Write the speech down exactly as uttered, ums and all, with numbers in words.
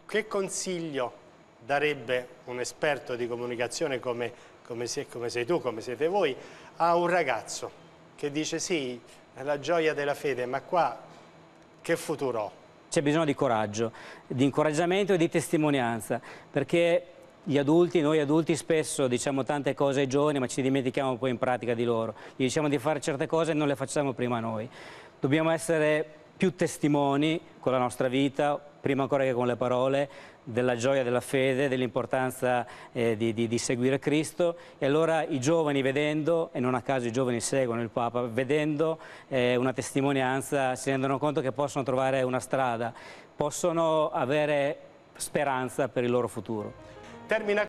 che consiglio darebbe un esperto di comunicazione come, come, sei, come sei tu, come siete voi, a un ragazzo che dice sì, è la gioia della fede, ma qua che futuro ho? C'è bisogno di coraggio, di incoraggiamento e di testimonianza, perché gli adulti, noi adulti spesso diciamo tante cose ai giovani ma ci dimentichiamo poi in pratica di loro. Gli diciamo di fare certe cose e non le facciamo prima noi. Dobbiamo essere più testimoni con la nostra vita, prima ancora che con le parole, della gioia della fede, dell'importanza eh, di, di, di seguire Cristo, e allora i giovani vedendo, e non a caso i giovani seguono il Papa, vedendo eh, una testimonianza si rendono conto che possono trovare una strada, possono avere speranza per il loro futuro. Termina